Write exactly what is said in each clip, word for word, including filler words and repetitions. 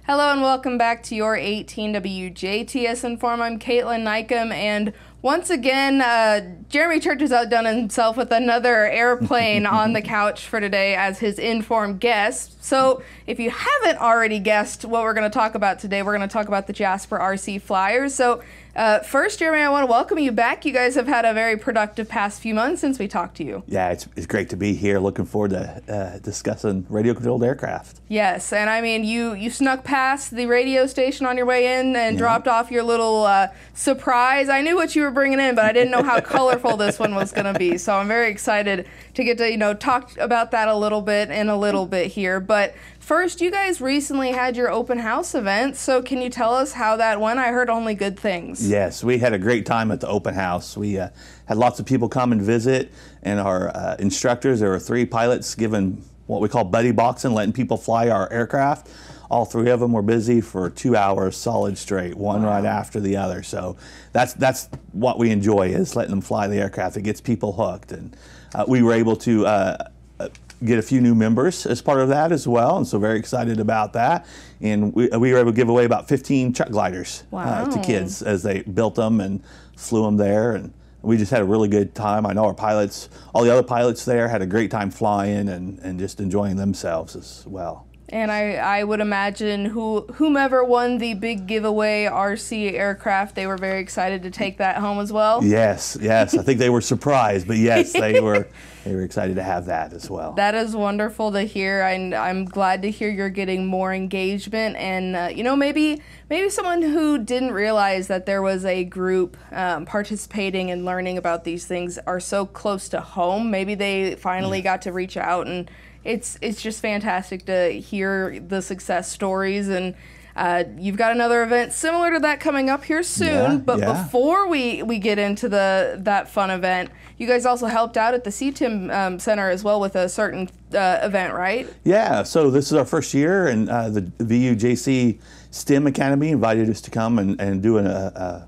Hello and welcome back to your eighteen W J T S Inform. I'm Caitlin Nykum, and once again, uh, Jeremy Church has outdone himself with another airplane on the couch for today as his Inform guest. So if you haven't already guessed what we're going to talk about today, we're going to talk about the Jasper R C Flyers. So uh, first, Jeremy, I want to welcome you back. You guys have had a very productive past few months since we talked to you. Yeah, it's, it's great to be here. Looking forward to uh, discussing radio-controlled aircraft. Yes, and I mean, you, you snuck past the radio station on your way in and Yeah. dropped off your little uh, surprise. I knew what you were bringing in, but I didn't know how colorful this one was going to be. So I'm very excited to get to, you know, talk about that a little bit in a little bit here. But first, you guys recently had your open house event. So can you tell us how that went? I heard only good things. Yes, we had a great time at the open house. We uh, had lots of people come and visit, and our uh, instructors, there were three pilots giving what we call buddy boxing, letting people fly our aircraft. All three of them were busy for two hours solid straight, one Wow. right after the other. So that's that's what we enjoy, is letting them fly the aircraft. It gets people hooked, and uh, we were able to uh, get a few new members as part of that as well, and so very excited about that. And we, we were able to give away about fifteen Chuck gliders uh, to Wow. kids as they built them and flew them there, and we just had a really good time. I know our pilots, all the other pilots there, had a great time flying and, and just enjoying themselves as well. And I, I would imagine who whomever won the big giveaway R C aircraft, they were very excited to take that home as well. Yes, yes, I think they were surprised, but yes, they were they were excited to have that as well. That is wonderful to hear, and I'm glad to hear you're getting more engagement. And uh, you know, maybe maybe someone who didn't realize that there was a group um, participating and learning about these things are so close to home. Maybe they finally Yeah. got to reach out, and it's it's just fantastic to hear the success stories. And uh, you've got another event similar to that coming up here soon. Yeah, but yeah. before we, we get into the that fun event, you guys also helped out at the C T I M um, Center as well with a certain uh, event, right? Yeah, so this is our first year, and uh, the V U J C STEM Academy invited us to come and, and do an, uh,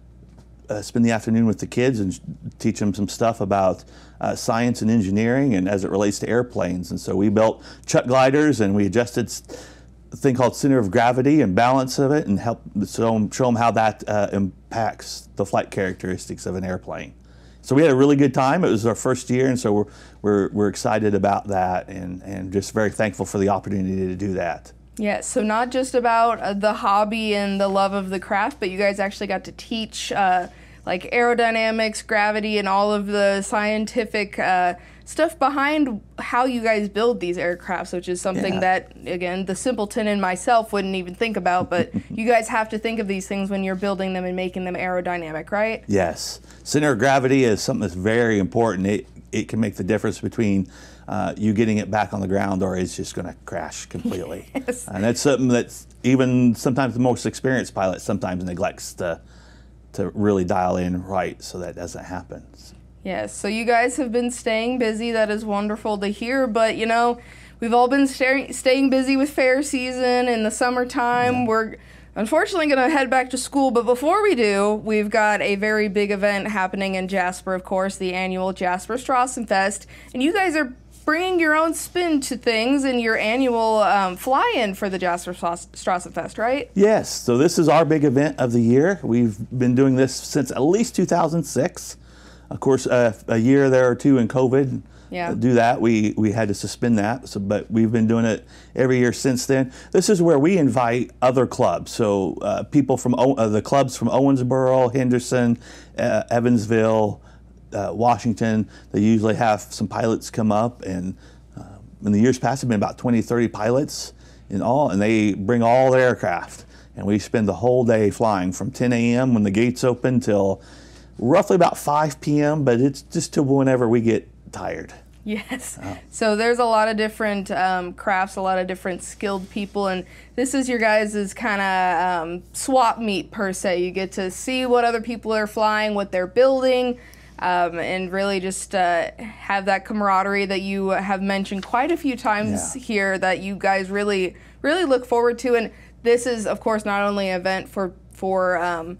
uh, uh, spend the afternoon with the kids and teach them some stuff about uh, science and engineering and as it relates to airplanes. And so we built Chuck gliders, and we adjusted a thing called center of gravity and balance of it, and help show them, show them how that uh, impacts the flight characteristics of an airplane. So we had a really good time. It was our first year, and so we're, we're, we're excited about that, and, and just very thankful for the opportunity to do that. Yeah, so not just about uh, the hobby and the love of the craft, but you guys actually got to teach uh, like aerodynamics, gravity, and all of the scientific uh, stuff behind how you guys build these aircrafts, which is something Yeah. that, again, the simpleton in myself wouldn't even think about, but you guys have to think of these things when you're building them and making them aerodynamic, right? Yes, center of gravity is something that's very important. It, it can make the difference between uh, you getting it back on the ground or it's just going to crash completely. Yes. And that's something that's even sometimes the most experienced pilot sometimes neglects to, to really dial in right so that doesn't happen. Yes, so you guys have been staying busy. That is wonderful to hear. But, you know, we've all been staying staying busy with fair season in the summertime. Yeah. We're unfortunately going to head back to school. But before we do, we've got a very big event happening in Jasper, of course, the annual Jasper Strassenfest. And you guys are bringing your own spin to things in your annual um, fly-in for the Jasper Strassenfest, right? Yes, so this is our big event of the year. We've been doing this since at least two thousand six. Of course, uh, a year there or two in COVID, Yeah. uh, do that. We, we had to suspend that, so, but we've been doing it every year since then. This is where we invite other clubs, so uh, people from o uh, the clubs from Owensboro, Henderson, uh, Evansville, uh, Washington. They usually have some pilots come up, and uh, in the years past, have been about twenty, thirty pilots in all, and they bring all their aircraft, and we spend the whole day flying from ten A M when the gates open till roughly about five P M, but it's just till whenever we get tired. Yes. So there's a lot of different um, crafts, a lot of different skilled people, and this is your guys' kind of um, swap meet per se. You get to see what other people are flying, what they're building, um, and really just uh, have that camaraderie that you have mentioned quite a few times Yeah. here that you guys really, really look forward to. And this is, of course, not only an event for, for um,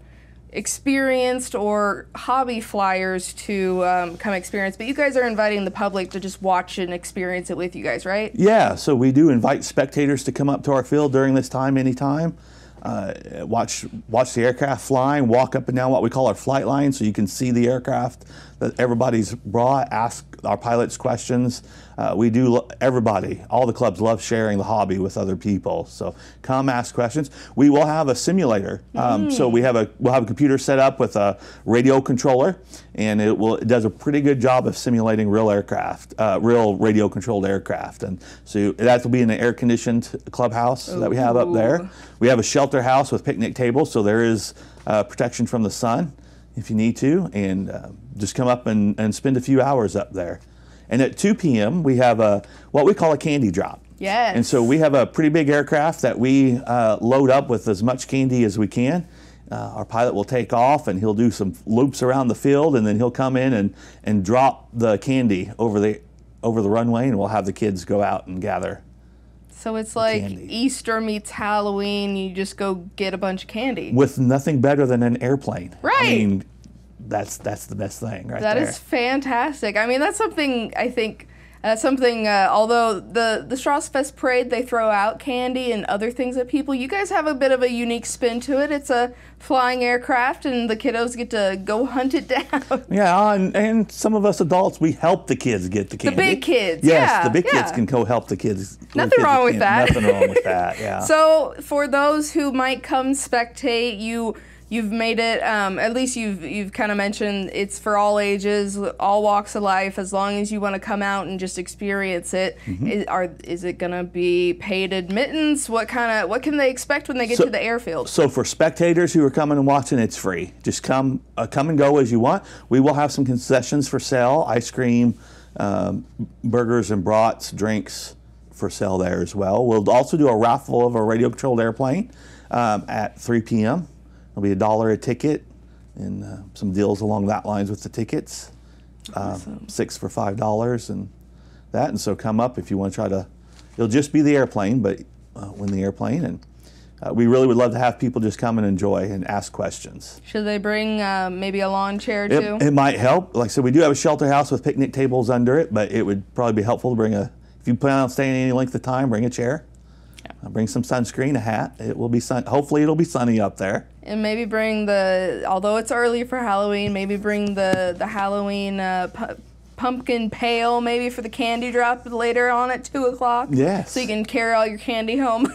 experienced or hobby flyers to um, come experience, but you guys are inviting the public to just watch and experience it with you guys, right? Yeah, so we do invite spectators to come up to our field during this time anytime. Uh, watch watch the aircraft flying, walk up and down what we call our flight line so you can see the aircraft that everybody's brought, ask our pilots questions. Uh, we do, lo- everybody, all the clubs love sharing the hobby with other people. So come ask questions. We will have a simulator. Um, Mm. So we have a, we'll have a computer set up with a radio controller, and it will, it does a pretty good job of simulating real aircraft, uh, real radio controlled aircraft. And so that will be in an air conditioned clubhouse that we have up there. Ooh. We have a shelter house with picnic tables, so there is uh, protection from the sun if you need to, and uh, just come up and, and spend a few hours up there. And at two p m we have a what we call a candy drop. Yes. And so we have a pretty big aircraft that we uh, load up with as much candy as we can. Uh, our pilot will take off and he'll do some loops around the field, and then he'll come in and, and drop the candy over the over the runway, and we'll have the kids go out and gather. So it's like candy. Easter meets Halloween. You just go get a bunch of candy. With nothing better than an airplane. Right. I mean, that's that's the best thing right That there. is fantastic. I mean, that's something I think. Uh, something. Uh, although the the Strauss Fest parade, they throw out candy and other things at people. You guys have a bit of a unique spin to it. It's a flying aircraft, and the kiddos get to go hunt it down. Yeah, and, and some of us adults, we help the kids get the candy. big kids, Yes, yeah, the big yeah. kids can go help the kids. the Nothing kids wrong with can't. that. Nothing wrong with that, yeah. So for those who might come spectate, you you've made it. Um, at least you've you've kind of mentioned it's for all ages, all walks of life. As long as you want to come out and just experience it, Mm-hmm. is, are is it gonna be paid admittance? What kind of what can they expect when they get So- to the airfield? So for spectators who are coming and watching, it's free. Just come uh, come and go as you want. We will have some concessions for sale, ice cream, um, burgers and brats, drinks for sale there as well. We'll also do a raffle of a radio-controlled airplane um, at three p m It'll be a dollar a ticket, and uh, some deals along that lines with the tickets. Um, Awesome. Six for five dollars and that. And so come up if you want to try to. It'll just be the airplane, but uh, win the airplane. And uh, we really would love to have people just come and enjoy and ask questions. Should they bring uh, maybe a lawn chair It, too? it might help. Like I said, we do have a shelter house with picnic tables under it, but it would probably be helpful to bring a. If you plan on staying any length of time, bring a chair. Uh, bring some sunscreen, a hat. It will be sun. Hopefully, it'll be sunny up there. And maybe bring the, although it's early for Halloween, maybe bring the the Halloween uh, pu- pumpkin pail, maybe for the candy drop later on at two o'clock. Yes. So you can carry all your candy home.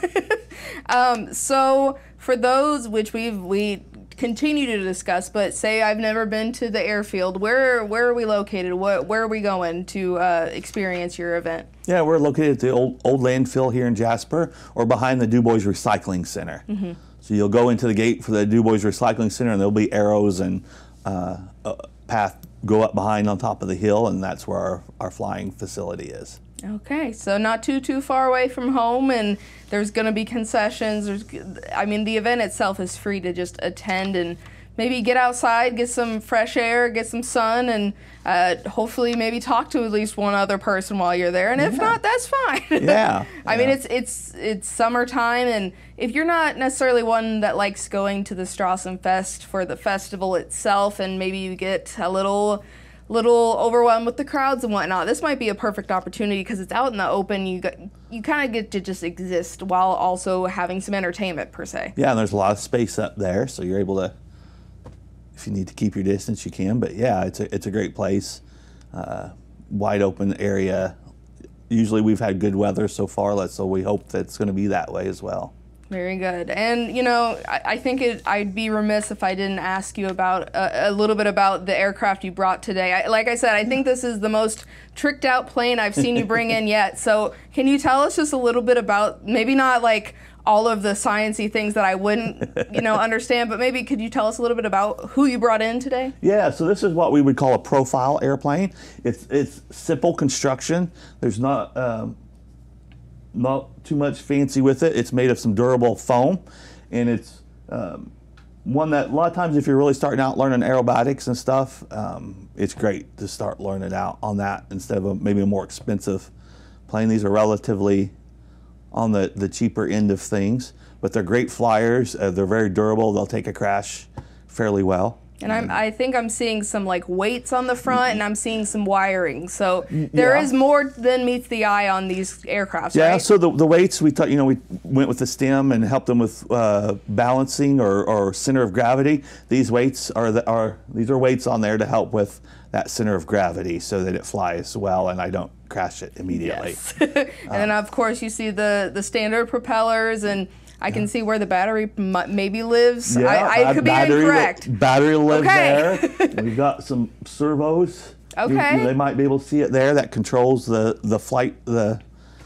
um, so for those which we've we continue to discuss, but say I've never been to the airfield, where where are we located? What where are we going to uh, experience your event? Yeah, we're located at the old, old landfill here in Jasper, or behind the Du Bois Recycling Center. Mm-hmm. So you'll go into the gate for the Du Bois Recycling Center, and there'll be arrows and uh, a path go up behind on top of the hill, and that's where our, our flying facility is. Okay, so not too too far away from home, and there's going to be concessions. There's, I mean, the event itself is free to just attend and maybe get outside, get some fresh air, get some sun, and uh, hopefully maybe talk to at least one other person while you're there. And if Yeah. not, that's fine. Yeah, I mean, yeah. it's it's it's summertime, and if you're not necessarily one that likes going to the Strassen Fest for the festival itself, and maybe you get a little little overwhelmed with the crowds and whatnot, this might be a perfect opportunity because it's out in the open. You got, you kind of get to just exist while also having some entertainment per se. Yeah, and there's a lot of space up there, so you're able to, if you need to keep your distance, you can. But yeah, it's a, it's a great place, uh, wide open area. Usually we've had good weather so far, so we hope that it's going to be that way as well. Very good. And, you know, I, I think it, I'd be remiss if I didn't ask you about uh, a little bit about the aircraft you brought today. I, like I said, I think this is the most tricked out plane I've seen you bring in yet. So can you tell us just a little bit about, maybe not like all of the sciencey things that I wouldn't, you know, understand, but maybe could you tell us a little bit about who you brought in today? Yeah, so this is what we would call a profile airplane. It's it's simple construction. There's not um, not too much fancy with it. It's made of some durable foam, and it's um, one that a lot of times if you're really starting out learning aerobatics and stuff, um, it's great to start learning out on that instead of a, maybe a more expensive plane. These are relatively on the, the cheaper end of things, but they're great flyers. Uh, they're very durable. They'll take a crash fairly well. And I'm, I think I'm seeing some like weights on the front, and I'm seeing some wiring. So there yeah. is more than meets the eye on these aircrafts, yeah, right? so the, the weights, we thought, you know, we went with the stem and helped them with uh, balancing or, or center of gravity. These weights are, the, are, these are weights on there to help with that center of gravity so that it flies well and I don't crash it immediately. Yes. And then of course you see the, the standard propellers, and I can see where the battery m maybe lives. Yeah, I, I could be incorrect. Battery lives Okay. there. We've got some servos. Okay. You, you, they might be able to see it there. That controls the the flight, the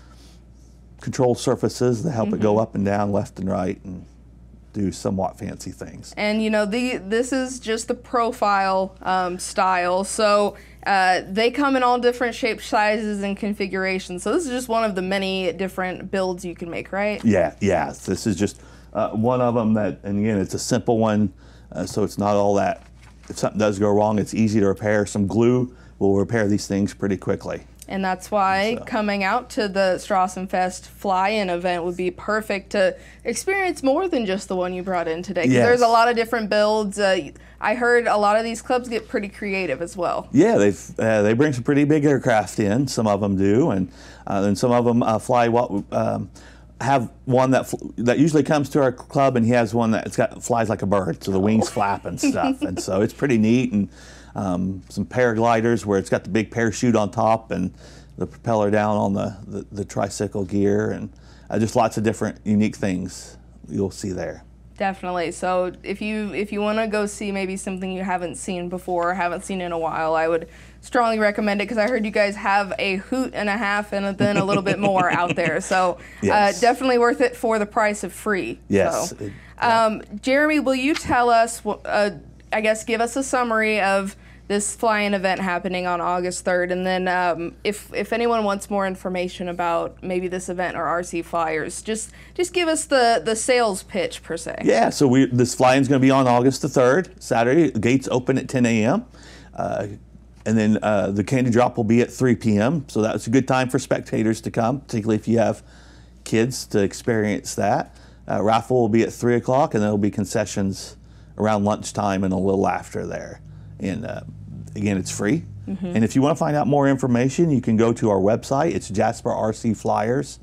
control surfaces that help mm-hmm. it go up and down, left and right, and do somewhat fancy things. And you know, the this is just the profile um, style, so uh, they come in all different shapes, sizes, and configurations. So this is just one of the many different builds you can make, right? Yeah, yeah. This is just uh, one of them that, and again, it's a simple one, uh, so it's not all that. If something does go wrong, it's easy to repair. Some glue will repair these things pretty quickly. And that's why so. coming out to the Strassenfest fly-in event would be perfect to experience more than just the one you brought in today. Because yes. there's a lot of different builds. Uh, I heard a lot of these clubs get pretty creative as well. Yeah, they've, uh, they bring some pretty big aircraft in. Some of them do, and uh, then some of them uh, fly what um, have one that that usually comes to our club, and he has one that's got flies like a bird, so the wings oh. flap and stuff, and so it's pretty neat. And Um, some paragliders where it's got the big parachute on top and the propeller down on the, the, the tricycle gear, and uh, just lots of different unique things you'll see there. Definitely. So if you if you want to go see maybe something you haven't seen before, haven't seen in a while, I would strongly recommend it, because I heard you guys have a hoot and a half and then a little bit more out there. So yes. uh, definitely worth it for the price of free. Yes. So, It, yeah. um, Jeremy, will you tell us, uh, I guess, give us a summary of this fly-in event happening on August third, and then um, if if anyone wants more information about maybe this event or R C Flyers, just just give us the the sales pitch per se. Yeah, so we this fly-in is going to be on August the third, Saturday. The gates open at ten A M Uh, and then uh, the candy drop will be at three P M So that's a good time for spectators to come, particularly if you have kids to experience that. Uh, raffle will be at three o'clock, and there will be concessions around lunchtime and a little after there. And uh, again, it's free. Mm-hmm. And if you want to find out more information, you can go to our website. It's jasper r c flyers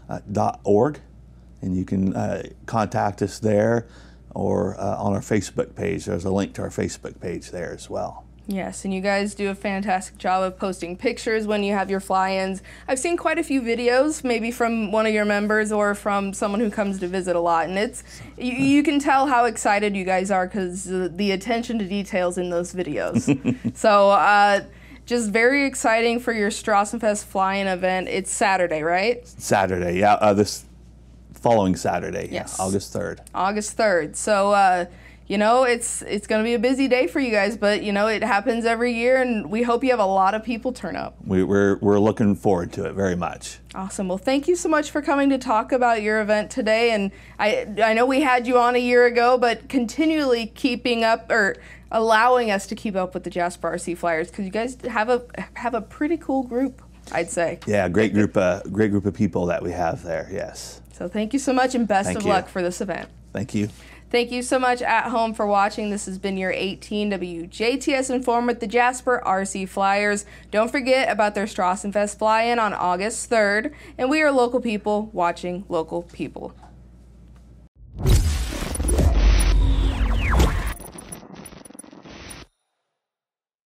dot org, and you can uh, contact us there, or uh, on our Facebook page. There's a link to our Facebook page there as well. Yes, and you guys do a fantastic job of posting pictures when you have your fly-ins. I've seen quite a few videos, maybe from one of your members or from someone who comes to visit a lot, and it's you, you can tell how excited you guys are because the attention to details in those videos. So uh, just very exciting for your Strassenfest fly-in event. It's Saturday, right? Saturday, yeah, uh, this following Saturday, yes. yeah, August third. August third. So, uh, you know, it's it's going to be a busy day for you guys, but, you know, it happens every year, and we hope you have a lot of people turn up. We, we're, we're looking forward to it very much. Awesome. Well, thank you so much for coming to talk about your event today. And I, I know we had you on a year ago, but continually keeping up or allowing us to keep up with the Jasper R C Flyers, because you guys have a have a pretty cool group, I'd say. Yeah, great group, uh, great group of people that we have there, yes. So thank you so much, and best thank of you. luck for this event. Thank you. Thank you so much at home for watching. This has been your eighteen W J T S Inform with the Jasper R C Flyers. Don't forget about their Strassenfest fly-in on August third. And we are local people watching local people.